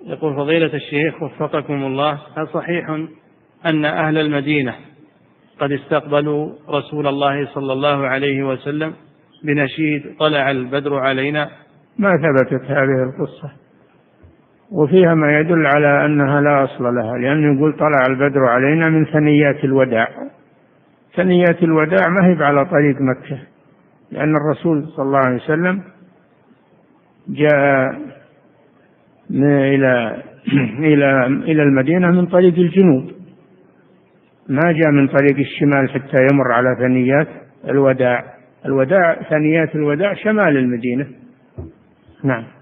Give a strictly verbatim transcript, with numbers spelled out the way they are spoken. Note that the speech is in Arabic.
يقول فضيلة الشيخ وفقكم الله، هل صحيح أن أهل المدينة قد استقبلوا رسول الله صلى الله عليه وسلم بنشيد طلع البدر علينا؟ ما ثبتت هذه القصة، وفيها ما يدل على أنها لا أصل لها، لأنه يقول طلع البدر علينا من ثنيات الوداع. ثنيات الوداع ما هي على طريق مكة، لأن الرسول صلى الله عليه وسلم جاء إلى إلى إلى المدينة من طريق الجنوب، ما جاء من طريق الشمال حتى يمر على ثنيات الوداع. الوداع ثنيات الوداع شمال المدينة. نعم.